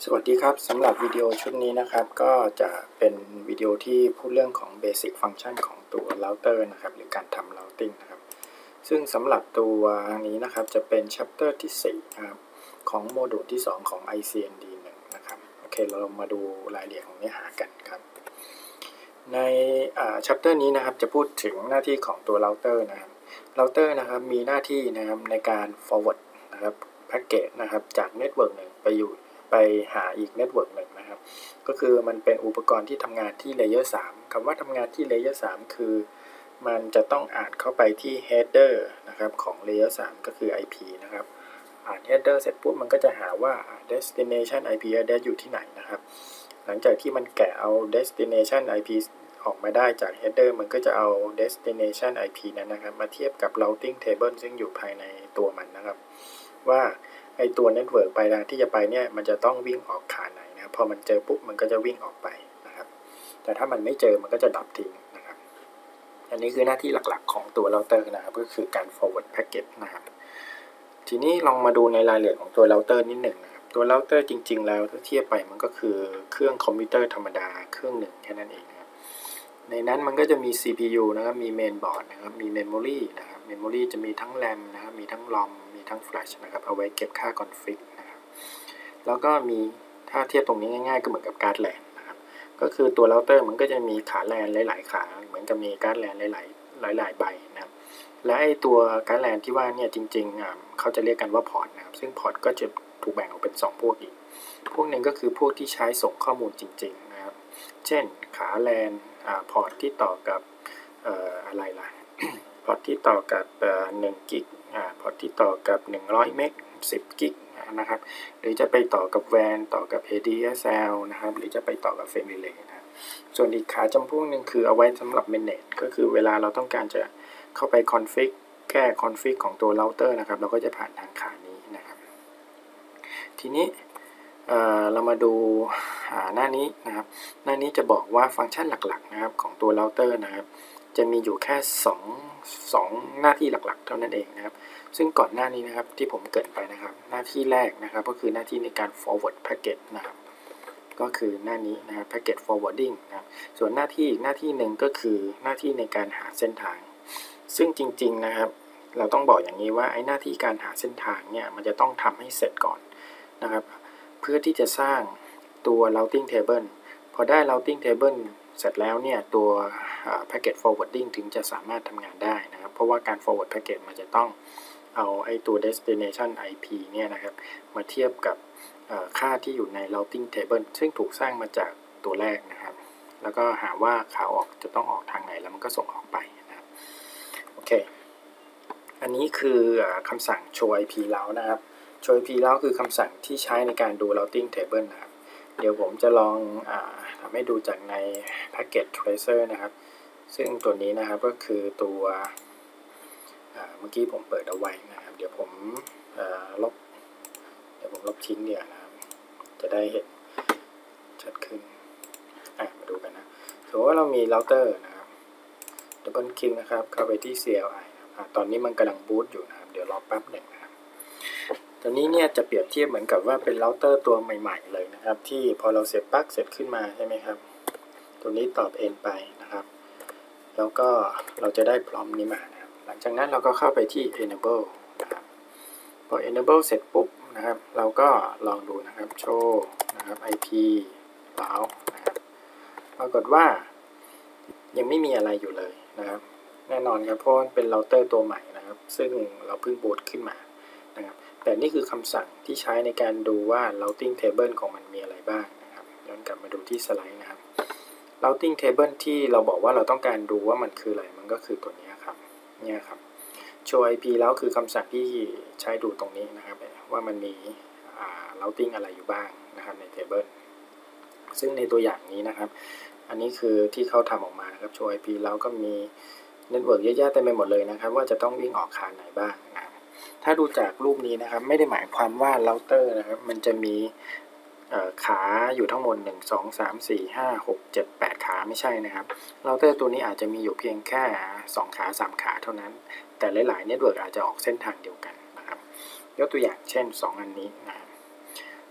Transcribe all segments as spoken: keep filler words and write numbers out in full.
สวัสดีครับสำหรับวิดีโอชุดนี้นะครับก็จะเป็นวิดีโอที่พูดเรื่องของ Basic Function ของตัว Router นะครับหรือการทำ Routing นะครับซึ่งสำหรับตัวนี้นะครับจะเป็น Chapter ที่สี่นะครับของโมดูลที่สองของ ไอ ซี เอ็น ดี หนึ่ง นะครับโอเคเรามาดูรายละเอียดของเนื้อหากันครับใน Chapter นี้นะครับจะพูดถึงหน้าที่ของตัว Router นะครับ Router นะครับมีหน้าที่นะครับในการ forward นะครับแพ็กเกจนะครับจากเน็ตเวิร์กหนึ่งไปอยู่ไปหาอีกเน็ตเวิร์กหนึ่งนะครับก็คือมันเป็นอุปกรณ์ที่ทำงานที่เลเยอร์สามคำว่าทำงานที่เลเยอร์สามคือมันจะต้องอ่านเข้าไปที่ header นะครับของเลเยอร์สามก็คือ ไอ พี นะครับอ่าน header เสร็จปุ๊บมันก็จะหาว่า destination ไอ พี address อยู่ที่ไหนนะครับหลังจากที่มันแกะเอา destination ไอ พี ออกมาได้จาก header มันก็จะเอา destination ไอ พี นั้นนะครับมาเทียบกับ routing table ซึ่งอยู่ภายในตัวมันนะครับว่าไอตัวเน็ตเวิร์กปลายทางที่จะไปเนี่ยมันจะต้องวิ่งออกขาไหนนะพอมันเจอปุ๊บมันก็จะวิ่งออกไปนะครับแต่ถ้ามันไม่เจอมันก็จะดับทิ้งนะครับอันนี้คือหน้าที่หลักๆของตัวเราเตอร์นะครับก็คือการ forward packet นะครับทีนี้ลองมาดูในรายละเอียดของตัวเราเตอร์นิดหนึ่งนะครับตัวเราเตอร์จริงๆแล้วถ้าเทียบไปมันก็คือเครื่องคอมพิวเตอร์ธรรมดาเครื่องหนึ่งแค่นั้นเองนะครับในนั้นมันก็จะมี ซี พี ยู นะครับมี main board นะครับมี memory นะครับ memory จะมีทั้ง RAM นะครับมีทั้ง รอม มีทั้ง flash นะครับเอาไว้เก็บค่า config นะครับแล้วก็มีถ้าเทียบตรงนี้ง่ายๆก็เหมือนกับการ์ดแลนนะครับก็คือตัวเราเตอร์มันก็จะมีขาแลนหลายๆขาเหมือนกับมีการ์ดแลนหลายๆหลายๆใบนะครับและไอตัวการ์ดแลนที่ว่าเนี่ยจริงๆเขาจะเรียกกันว่าพอร์ตนะครับซึ่งพอร์ตก็จะถูกแบ่งออกเป็นสองพวกอีกพวกหนึ่งก็คือพวกที่ใช้ส่งข้อมูลจริงๆนะครับเช่นขาแลนพอร์ตที่ต่อกับเอ่ออะไรล่ะ พอร์ตที่ต่อกับหนึ่งกิกพอร์ตที่ต่อกับหนึ่งร้อยเมกสิบกิกนะครับหรือจะไปต่อกับ แวล ต่อกับ เอ ดี เอส แอล นะครับหรือจะไปต่อกับ Frame Relay นะส่วนอีกขาจำพวกนึงคือเอาไว้สำหรับ manage ก็คือเวลาเราต้องการจะเข้าไป config แก้ config ของตัว router นะครับเราก็จะผ่านทางขานี้นะครับทีนี้เอ่อเรามาดูหน้านี้นะครับหน้านี้จะบอกว่าฟังก์ชันหลักๆนะครับของตัว router นะครับจะมีอยู่แค่สอง สองหน้าที่หลักๆเท่านั้นเองนะครับซึ่งก่อนหน้านี้นะครับที่ผมเกริ่นไปนะครับหน้าที่แรกนะครับก็คือหน้าที่ในการ forward packet นะครับก็คือหน้านี้นะครับ packet forwarding นะครับส่วนหน้าที่อีกหน้าที่หนึ่งก็คือหน้าที่ในการหาเส้นทางซึ่งจริงๆนะครับเราต้องบอกอย่างนี้ว่าไอ้หน้าที่การหาเส้นทางเนี่ยมันจะต้องทำให้เสร็จก่อนนะครับเพื่อที่จะสร้างตัว routing table พอได้ routing table เสร็จแล้วเนี่ยตัว packet forwarding ถึงจะสามารถทำงานได้นะครับเพราะว่าการ forward packet มันจะต้องเอาไอ้ตัว destination ไอ พี เนี่ยนะครับมาเทียบกับค่าที่อยู่ใน routing table ซึ่งถูกสร้างมาจากตัวแรกนะครับแล้วก็หาว่าขาออกจะต้องออกทางไหนแล้วมันก็ส่งออกไปนะครับโอเคอันนี้คือคำสั่ง show ไอ พี แล้วนะครับ show ไอ พี แล้วคือคำสั่งที่ใช้ในการดู routing table นะครับเดี๋ยวผมจะลองอ่าทำให้ดูจากใน packet tracer นะครับซึ่งตัวนี้นะครับก็คือตัวเมื่อกี้ผมเปิดเอาไว้นะครับเดี๋ยวผมลบเดี๋ยวผมลบทิ้งเดี๋ยวนะครับจะได้เห็นชัดขึ้นมาดูกันนะสมมติว่าเรามี router นะครับดับเบิลคลิกนะครับเข้าไปที่ ซี แอล ไอ นะครับตอนนี้มันกำลังบูตอยู่นะครับเดี๋ยวรอแป๊บหนึ่งนะครับตัวนี้เนี่ยจะเปรียบเทียบเหมือนกับว่าเป็นเราเตอร์ตัวใหม่ๆเลยนะครับที่พอเราเสร็จปั๊บเสร็จขึ้นมาใช่ไหมครับตัวนี้ตอบ N ไปนะครับแล้วก็เราจะได้พร้อมนี้มานะครับหลังจากนั้นเราก็เข้าไปที่ enable นะครับพอ enable เสร็จปุ๊บนะครับเราก็ลองดูนะครับ show นะครับ ไอ พี แล้วนะครับปรากฏว่ายังไม่มีอะไรอยู่เลยนะครับแน่นอนครับเพราะเป็นเราเตอร์ตัวใหม่นะครับซึ่งเราเพิ่งบูตขึ้นมานะครับแต่นี่คือคำสั่งที่ใช้ในการดูว่า routing table ของมันมีอะไรบ้างนะครับย้อนกลับมาดูที่สไลด์นะครับ routing table ที่เราบอกว่าเราต้องการดูว่ามันคืออะไรมันก็คือตัวนี้ครับเนี่ยครับ show ไอ พี แล้วคือคำสั่งที่ใช้ดูตรงนี้นะครับว่ามันมี routing อะไรอยู่บ้างนะครับใน table ซึ่งในตัวอย่างนี้นะครับอันนี้คือที่เขาทำออกมานะครับ show ไอ พี แล้วก็มีเน็ตเวิร์กเยอะแยะเต็มไปหมดเลยนะครับว่าจะต้องวิ่งออกขาไหนบ้างนะถ้าดูจากรูปนี้นะครับไม่ได้หมายความว่าเราเตอร์นะครับมันจะมีขาอยู่ทั้งหมดหนึ่ง สอง สาม สี่ ห้า หก เจ็ด แปดขาไม่ใช่นะครับเราเตอร์ตัวนี้อาจจะมีอยู่เพียงแค่สองขาสามขาเท่านั้นแต่หลายๆเน็ตเวิร์กอาจจะออกเส้นทางเดียวกันนะครับยกตัวอย่างเช่นสองอันนี้นะครับ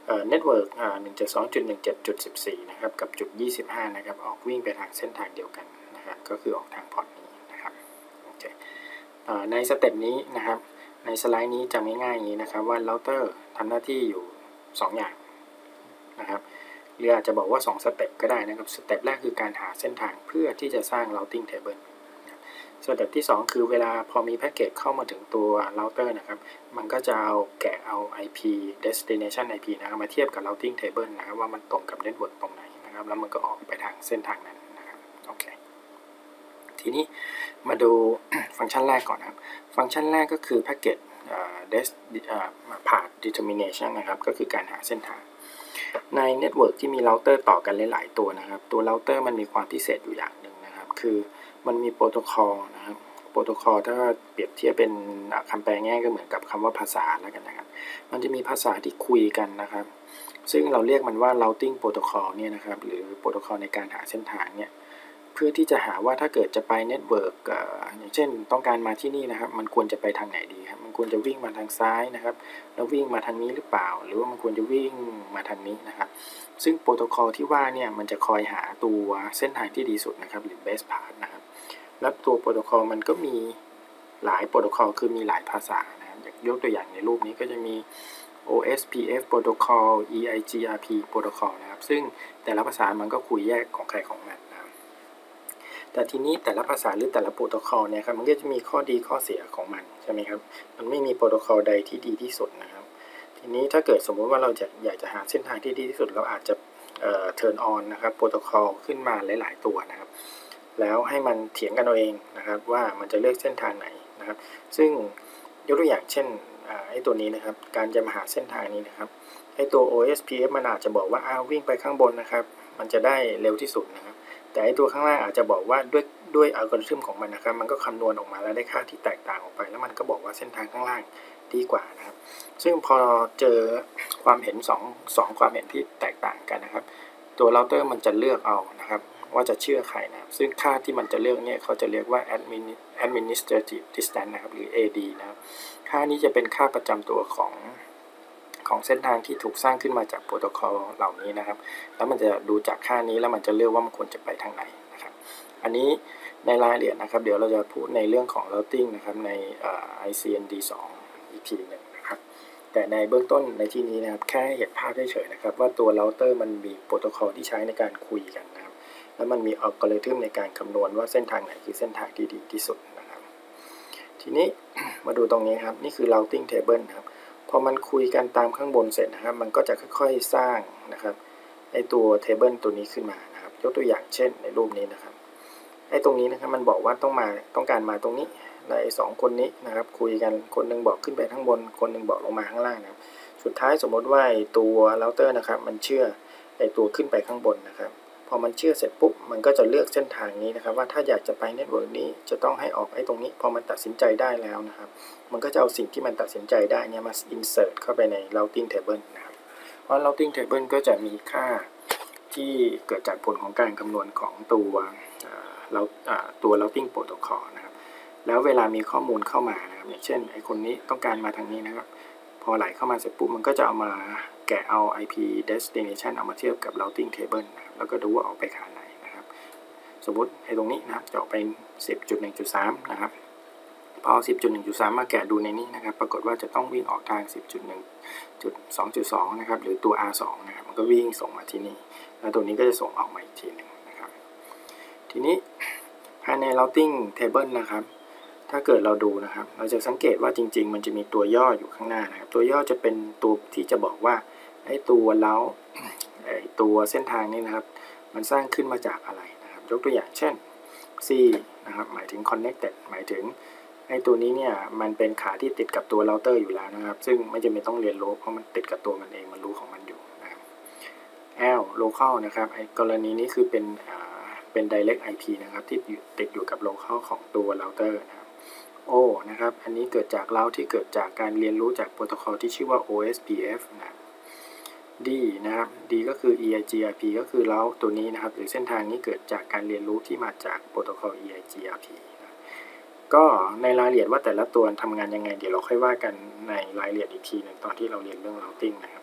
เน็ตเวิร์ก หนึ่ง เจ็ด สอง จุด หนึ่ง เจ็ด จุด สิบสี่ นะครับกับจุด ยี่สิบห้า นะครับออกวิ่งไปทางเส้นทางเดียวกันนะครับก็คือออกทางพอร์ตนี้นะครับโอเคในสเต็ปนี้นะครับในสไลด์นี้จำง่ายๆอย่างนี้นะครับว่าเราเตอร์ทำหน้าที่อยู่สองอย่างนะครับหรืออาจจะบอกว่าสองสเต็ปก็ได้นะครับสเต็ปแรกคือการหาเส้นทางเพื่อที่จะสร้าง routing table สเต็ปที่สองคือเวลาพอมีแพ็กเกจเข้ามาถึงตัวเราเตอร์นะครับมันก็จะเอาแกะเอา ไอ พี destination ไอ พี นะครับมาเทียบกับ routing table นะครับว่ามันตรงกับ network ตรงไหนนะครับแล้วมันก็ออกไปทางเส้นทางนั้นนะครับโอเคทีนี้มาดู ฟังก์ชันแรกก่อนนะครับฟังก์ชันแรกก็คือแพ็กเกจ path determination นะครับก็คือการหาเส้นทางในเน็ตเวิร์กที่มีเราเตอร์ต่อกันหลายๆตัวนะครับตัวเราเตอร์มันมีความพิเศษอยู่อย่างหนึ่งนะครับคือมันมีโปรโตคอลนะครับโปรโตคอลถ้าเปรียบเทียบเป็นคำแปลง่ายก็เหมือนกับคำว่าภาษาแล้วกันนะครับมันจะมีภาษาที่คุยกันนะครับซึ่งเราเรียกมันว่า routing protocol เนี่ยนะครับหรือโปรโตคอลในการหาเส้นทางเนี่ยเพื่อที่จะหาว่าถ้าเกิดจะไปเน็ตเวิร์กอย่างเช่นต้องการมาที่นี่นะครับมันควรจะไปทางไหนดีครับมันควรจะวิ่งมาทางซ้ายนะครับแล้ววิ่งมาทางนี้หรือเปล่าหรือว่ามันควรจะวิ่งมาทางนี้นะครับซึ่งโปรโตคอลที่ว่าเนี่ยมันจะคอยหาตัวเส้นทางที่ดีสุดนะครับหรือ best path นะครับแล้วตัวโปรโตคอลมันก็มีหลายโปรโตคอลคือมีหลายภาษานะครับยกตัวอย่างในรูปนี้ก็จะมี โอ เอส พี เอฟ protocol อี ไอ จี อาร์ พี protocol นะครับซึ่งแต่ละภาษามันก็คุยแยกของใครของมันนะครับแต่ทีนี้แต่ละภาษาหรือแต่ละโปรโตคอลเนี่ยครับมันก็จะมีข้อดีข้อเสียของมันใช่ไหมครับมันไม่มีโปรโตคอลใดที่ดีที่สุดนะครับทีนี้ถ้าเกิดสมมุติว่าเราจะอยากจะหาเส้นทางที่ดีที่สุดเราอาจจะเอ่อ turn on นะครับโปรโตคอลขึ้นมาหลายๆตัวนะครับแล้วให้มันเถียงกันเอาเองนะครับว่ามันจะเลือกเส้นทางไหนนะครับซึ่งยกตัวอย่างเช่นไอ้ตัวนี้นะครับการจะมาหาเส้นทางนี้นะครับไอ้ตัว โอ เอส พี เอฟ มันอาจจะบอกว่าอ้าววิ่งไปข้างบนนะครับมันจะได้เร็วที่สุดนะครับแต่ไอ้ตัวข้างล่างอาจจะบอกว่าด้วยด้วยอัลกอริทึมของมันนะครับมันก็คำนวณออกมาแล้วได้ค่าที่แตกต่างออกไปแล้วมันก็บอกว่าเส้นทางข้างล่างดีกว่านะครับซึ่งพอเจอความเห็นสองสองความเห็นที่แตกต่างกันนะครับตัวเราเตอร์มันจะเลือกเอานะครับว่าจะเชื่อใครนะซึ่งค่าที่มันจะเลือกเนี่ยเขาจะเรียกว่า administrative distance นะครับหรือ เอ ดี นะครับค่านี้จะเป็นค่าประจำตัวของของเส้นทางที่ถูกสร้างขึ้นมาจากโปรโตคอลเหล่านี้นะครับแล้วมันจะดูจากค่านี้แล้วมันจะเลือกว่ามันควรจะไปทางไหนนะครับอันนี้ในรายละเอียดนะครับเดี๋ยวเราจะพูดในเรื่องของ routing นะครับใน ไอ ซี เอ็น ดี สอง อีกทีหนึ่งนะครับแต่ในเบื้องต้นในที่นี้นะครับแค่เห็นภาพเฉยๆนะครับว่าตัว router มันมีโปรโตคอลที่ใช้ในการคุยกันนะครับแล้วมันมีอัลกอริทึมในการคำนวณว่าเส้นทางไหนคือเส้นทางที่ดีที่สุดนะครับทีนี้ มาดูตรงนี้ครับนี่คือ routing table นะครับพอมันคุยกันตามข้างบนเสร็จนะครับมันก็จะค่อยๆสร้างนะครับไอตัว table ตัวนี้ขึ้นมานะครับยกตัวอย่างเช่นในรูปนี้นะครับไอตรงนี้นะครับมันบอกว่าต้องมาต้องการมาตรงนี้และไอสองคนนี้นะครับคุยกันคนนึงบอกขึ้นไปข้างบนคนนึงบอกลงมาข้างล่างนะครับสุดท้ายสมมติว่าตัว router นะครับมันเชื่อไอตัวขึ้นไปข้างบนนะครับพอมันเชื่อเสร็จปุ๊บมันก็จะเลือกเส้นทางนี้นะครับว่าถ้าอยากจะไปเน็ตเวิร์กนี้จะต้องให้ออกไอ้ตรงนี้พอมันตัดสินใจได้แล้วนะครับมันก็จะเอาสิ่งที่มันตัดสินใจได้เนี่ยมา insert เข้าไปใน routing table นะครับเพราะ routing table ก็จะมีค่าที่เกิดจากผลของการคำนวณของตัวเราตัว routing protocol นะครับแล้วเวลามีข้อมูลเข้ามานะครับอย่างเช่นไอ้คนนี้ต้องการมาทางนี้นะครับพอไหลเข้ามาเสร็จปุ๊บมันก็จะเอามาแกะเอา ไอ พี destination เอามาเทียบกับ routing table นะครับแล้วก็ดูว่าออกไปขาไหนนะครับสมมุติไอ้ตรงนี้นะครับจะออกไป สิบจุดหนึ่งจุดสาม นะครับพอ สิบจุดหนึ่งจุดสาม มาแกะดูในนี้นะครับปรากฏว่าจะต้องวิ่งออกทาง สิบจุดหนึ่งจุดสองจุดสอง นะครับหรือตัว อาร์ สอง นะครับมันก็วิ่งส่งมาที่นี่แล้วตัวนี้ก็จะส่งออกมาอีกทีหนึ่งนะครับทีนี้ภายใน routing table นะครับถ้าเกิดเราดูนะครับเราจะสังเกตว่าจริงๆมันจะมีตัวย่ออยู่ข้างหน้านะครับตัวย่อจะเป็นตัวที่จะบอกว่าไอ้ตัวเล้าไอ้ตัวเส้นทางนี้นะครับมันสร้างขึ้นมาจากอะไรนะครับยกตัวอย่างเช่น C นะครับหมายถึง connected หมายถึงไอ้ตัวนี้เนี่ยมันเป็นขาที่ติดกับตัวเราเตอร์อยู่แล้วนะครับซึ่งไม่จำเป็นต้องเรียนรู้เพราะมันติดกับตัวมันเองมันรู้ของมันอยู่นะครับ L local นะครับไอ้กรณีนี้คือเป็นเป็น direct ไอ พี นะครับที่ติดอยู่กับ local ของตัวเราเตอร์นะครับO นะครับอันนี้เกิดจากเราที่เกิดจากการเรียนรู้จากโปรโตคอลที่ชื่อว่า โอ เอส พี เอฟ นะ D นะครับ D ก็คือ อี ไอ จี อาร์ พี ก็คือเราตัวนี้นะครับหรือเส้นทางนี้เกิดจากการเรียนรู้ที่มาจากโปรโตคอล อี ไอ จี อาร์ พี นะก็ในรายละเอียดว่าแต่ละตัวทำงานยังไงเดี๋ยวเราค่อยว่ากันในรายละเอียดอีกทีนึงตอนที่เราเรียนเรื่อง routing นะครับ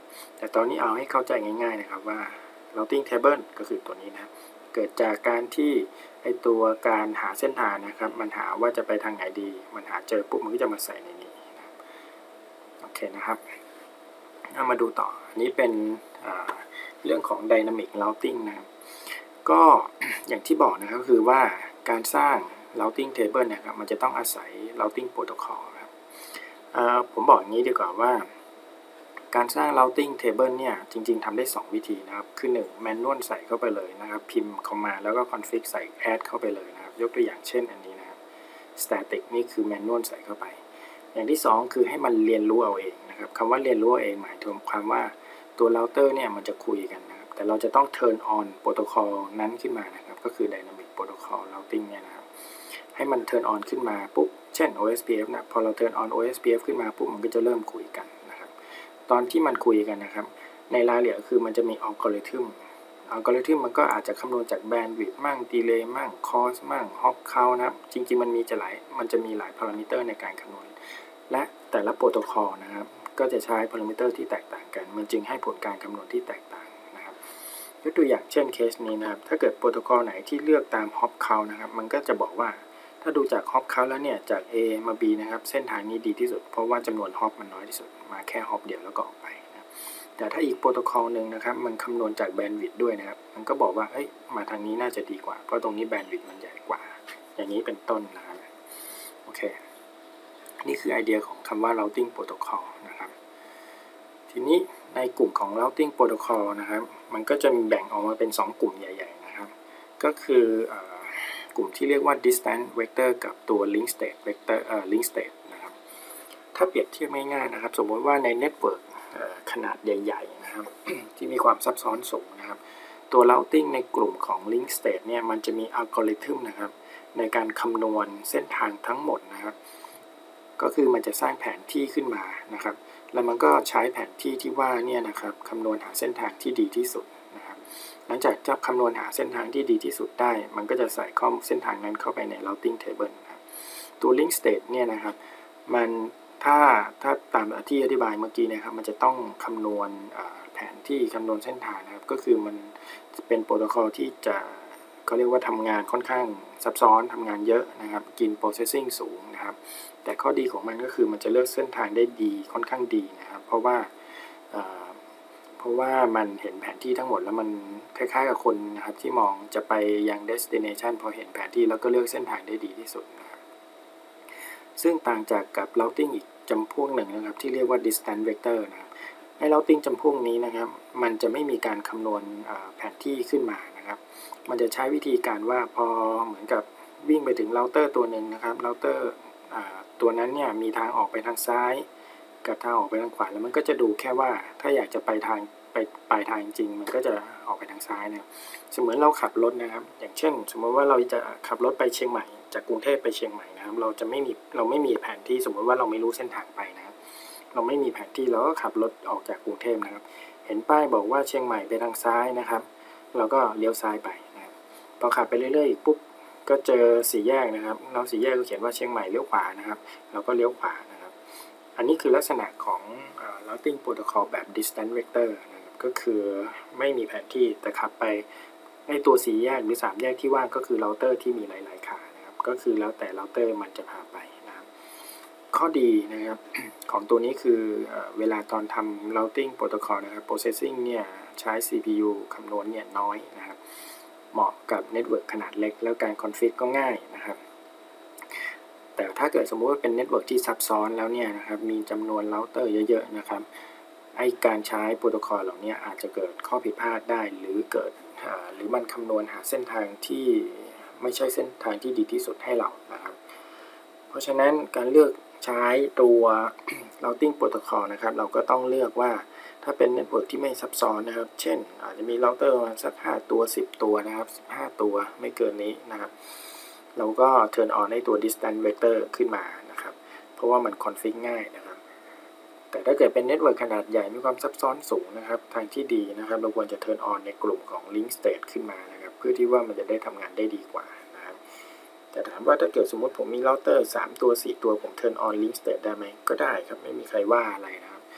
แต่ตอนนี้เอาให้เข้าใจง่ายๆนะครับว่า routing table ก็คือตัวนี้นะเกิดจากการที่ไอตัวการหาเส้นทางนะครับมันหาว่าจะไปทางไหนดีมันหาเจอปุ๊บมันก็จะมาใส่ในนี้นะโอเคนะครับเอามาดูต่ออันนี้เป็นเรื่องของ dynamic routing นะครับก็อย่างที่บอกนะครับคือว่าการสร้าง routing table เนี่ยครับมันจะต้องอาศัย routing protocol ครับผมบอกอย่างนี้ดีกว่าว่าการสร้าง routing table เนี่ยจริงๆทำได้สองวิธีนะครับคือหนึ่ง manual ใส่เข้าไปเลยนะครับพิมพ์ command แล้วก็ config ใส่ add เข้าไปเลยนะครับยกตัวอย่างเช่นอันนี้นะครับ static นี่คือ manual ใส่เข้าไปอย่างที่สองคือให้มันเรียนรู้เอาเองนะครับคำว่าเรียนรู้เอาเองหมายถึงความว่าตัว router เนี่ยมันจะคุยกันนะครับแต่เราจะต้อง turn on protocol นั้นขึ้นมานะครับก็คือ dynamic protocol routing เนี่ยนะครับให้มัน turn on ขึ้นมาปุ๊บเช่น โอ เอส พี เอฟ นะพอเรา turn on โอ เอส พี เอฟ ขึ้นมาปุ๊บมันก็จะเริ่มคุยกันนะครับตอนที่มันคุยกันนะครับในรายละเอียดคือมันจะมีอัลกอริทึมอัลกอริทึมมันก็อาจจะคำนวณจากแบนด์วิดต์มั่งดีเลย์มั่งคอสมั่งฮอปเคาท์นะครับจริงๆมันมีจะหลายมันจะมีหลายพารามิเตอร์ในการคำนวณและแต่ละโปรโตคอลนะครับก็จะใช้พารามิเตอร์ที่แตกต่างกันมันจึงให้ผลการคำนวณที่แตกต่างนะครับยกตัวอย่างเช่นเคสนี้นะครับถ้าเกิดโปรโตคอลไหนที่เลือกตามฮอปเคาท์นะครับมันก็จะบอกว่าถ้าดูจากฮอปเคาท์แล้วเนี่ยจาก A มา B นะครับเส้นทางนี้ดีที่สุดเพราะว่าจำนวนฮอปมันน้อยที่สุดมาแค่ฮอปเดียวแล้วก็ออกไปนะแต่ถ้าอีกโปรโตคอลหนึ่งนะครับมันคำนวณจากแบนด์วิดต์ด้วยนะครับมันก็บอกว่าเอ้ยมาทางนี้น่าจะดีกว่าเพราะตรงนี้แบนด์วิดต์มันใหญ่กว่าอย่างนี้เป็นต้นนะครับโอเคนี่คือไอเดียของคำว่า routing protocol นะครับทีนี้ในกลุ่มของ routing protocol นะครับมันก็จะมีแบ่งออกมาเป็นสองกลุ่มใหญ่ๆนะครับก็คือกลุ่มที่เรียกว่า distance vector กับตัว link state vector เอ่อ link state นะครับถ้าเปรียบเทียบง่ายๆนะครับสมมติว่าในเน็ตเวิร์กขนาดใหญ่ๆนะครับ ที่มีความซับซ้อนสูงนะครับตัว routing ในกลุ่มของ link state เนี่ยมันจะมีอัลกอริทึมนะครับในการคำนวณเส้นทางทั้งหมดนะครับก็คือมันจะสร้างแผนที่ขึ้นมานะครับแล้วมันก็ใช้แผนที่ที่ว่าเนี่ยนะครับคำนวณหาเส้นทางที่ดีที่สุดนะครับหลังจากจะคำนวณหาเส้นทางที่ดีที่สุดได้มันก็จะใส่ข้อมูลเส้นทางนั้นเข้าไปใน routing table นะครับตัว link state เนี่ยนะครับมันถ้าถ้าตามที่อธิบายเมื่อกี้นะครับมันจะต้องคำนวณแผนที่คำนวณเส้นทางนะครับก็คือมันเป็นโปรโตคอลที่จะเขาเรียกว่าทำงานค่อนข้างซับซ้อนทำงานเยอะนะครับกิน processing สูงนะครับแต่ข้อดีของมันก็คือมันจะเลือกเส้นทางได้ดีค่อนข้างดีนะครับเพราะว่าเพราะว่ามันเห็นแผนที่ทั้งหมดแล้วมันคล้ายๆกับคนนะครับที่มองจะไปยัง destination พอเห็นแผนที่แล้วก็เลือกเส้นทางได้ดีที่สุดนะครับซึ่งต่างจากกับ routing อีกจำพวกหนึ่งนะครับที่เรียกว่า distance vector นะครับใน routing จำพวกนี้นะครับมันจะไม่มีการคำนวณแผนที่ขึ้นมานะครับมันจะใช้วิธีการว่าพอเหมือนกับวิ่งไปถึง router ตัวหนึ่งนะครับ router ตัวนั้นเนี่ยมีทางออกไปทางซ้ายกับทางออกไปทางขวาแล้วมันก็จะดูแค่ว่าถ้าอยากจะไปทางไปปลายทางจริงมันก็จะออกไปทางซ้ายนะสมมติเราขับรถนะครับอย่างเช่นสมมติว่าเราจะขับรถไปเชียงใหม่จากกรุงเทพไปเชียงใหม่นะครับเราจะไม่มีเราไม่มีแผนที่สมมติว่าเราไม่รู้เส้นทางไปนะครับเราไม่มีแผนที่เราก็ขับรถออกจากกรุงเทพนะครับเห็นป้ายบอกว่าเชียงใหม่ไปทางซ้ายนะครับเราก็เลี้ยวซ้ายไปนะครับพอขับไปเรื่อยๆอีกปุ๊บก็เจอสี่แยกนะครับเราสี่แยกก็เขียนว่าเชียงใหม่เลี้ยวขวานะครับเราก็เลี้ยวขวานะครับอันนี้คือลักษณะของ routing protocol แบบ distance vector นะครับก็คือไม่มีแผนที่แต่ขับไปในตัวสี่แยกหรือสามแยกที่ว่างก็คือ router ที่มีหลายๆขานะครับก็คือแล้วแต่ router มันจะพาไปนะครับข้อดีนะครับของตัวนี้คือเวลาตอนทำ routing protocol นะครับ processing เนี่ยใช้ ซี พี ยู คำนวณเนี่ยน้อยนะครับเหมาะกับเน็ตเวิร์กขนาดเล็กแล้วการคอนฟิกก็ง่ายนะครับแต่ถ้าเกิดสมมุติว่าเป็นเน็ตเวิร์กที่ซับซ้อนแล้วเนี่ยนะครับมีจำนวนเราเตอร์เยอะๆนะครับไอการใช้โปรโตคอลเหล่านี้อาจจะเกิดข้อผิดพลาดได้หรือเกิดหรือมันคำนวณหาเส้นทางที่ไม่ใช่เส้นทางที่ดีที่สุดให้เรานะครับเพราะฉะนั้นการเลือกใช้ตัว routing protocol นะครับเราก็ต้องเลือกว่าถ้าเป็นเน็ตเวิร์กที่ไม่ซับซ้อนนะครับเช่นอาจจะมีเราเตอร์ประมาณสักห้าตัวสิบตัวนะครับสิบห้าตัวไม่เกินนี้นะครับเราก็ turn on ให้ตัว distance vector ขึ้นมานะครับเพราะว่ามัน config ง่ายนะครับแต่ถ้าเกิดเป็นเน็ตเวิร์กขนาดใหญ่มีความซับซ้อนสูงนะครับทางที่ดีนะครับเราควรจะ turn on ในกลุ่มของ link state ขึ้นมานะครับเพื่อที่ว่ามันจะได้ทำงานได้ดีกว่านะครับแต่ถามว่าถ้าเกิดสมมติผมมีเราเตอร์สามตัวสี่ตัวผม turn on link state ได้ไหมก็ได้ครับไม่มีใครว่าอะไรนะครับ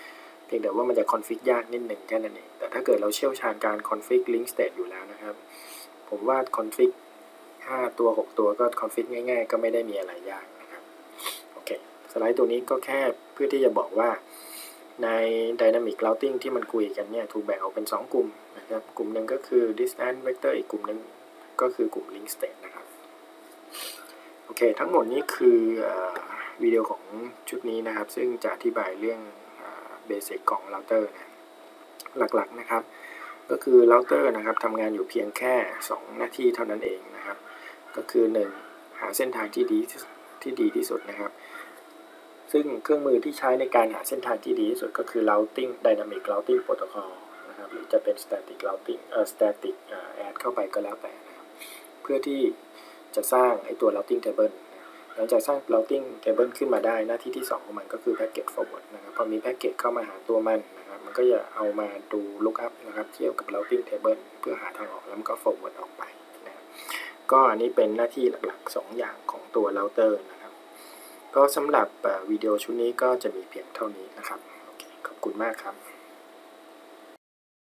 พียงแต่ว่ามันจะคอนฟิกยากนิดหนึ่งแค่นั้นเองแต่ถ้าเกิดเราเชี่ยวชาญการคอนฟิก link state อยู่แล้วนะครับผมว่าคอนฟิกห้าตัวหกตัวก็คอนฟิกง่ายๆก็ไม่ได้มีอะไรยากนะครับโอเคสไลด์ตัวนี้ก็แค่เพื่อที่จะบอกว่าใน Dynamic Routing ที่มันคุยกันเนี่ยถูกแบ่งออกเป็นสองกลุ่มนะครับกลุ่มหนึ่งก็คือ Distance Vector อีกกลุ่มหนึ่งก็คือกลุ่ม Link State นะครับโอเคทั้งหมดนี้คือวิดีโอของชุดนี้นะครับซึ่งจะอธิบายเรื่องเบสิกของเราเตอร์นะหลักๆนะครับก็คือเราเตอร์นะครับทำงานอยู่เพียงแค่สองหน้าที่เท่านั้นเองนะครับก็คือหนึ่งหาเส้นทางที่ดีที่ดีที่สุดนะครับซึ่งเครื่องมือที่ใช้ในการหาเส้นทางที่ดีที่สุดก็คือ routing dynamic routing protocol นะครับหรือจะเป็น static routing เอ่อ static เอ่อ add เข้าไปก็แล้วแต่นะครับเพื่อที่จะสร้างไอ้ตัว routing tableหลังจากสร้าง routing table ขึ้นมาได้หน้าที่ที่สองของมันก็คือ packet forward นะครับพอมี packet เข้ามาหาตัวมันนะครับมันก็จะเอามาดู lookup นะครับเทียบกับ routing table เพื่อหาทางออกแล้วมันก็ forward ออกไปนะครับก็อันนี้เป็นหน้าที่หลักๆสองอย่างของตัว router นะครับก็สำหรับวิดีโอชุดนี้ก็จะมีเพียงเท่านี้นะครับโอเคขอบคุณมากครับ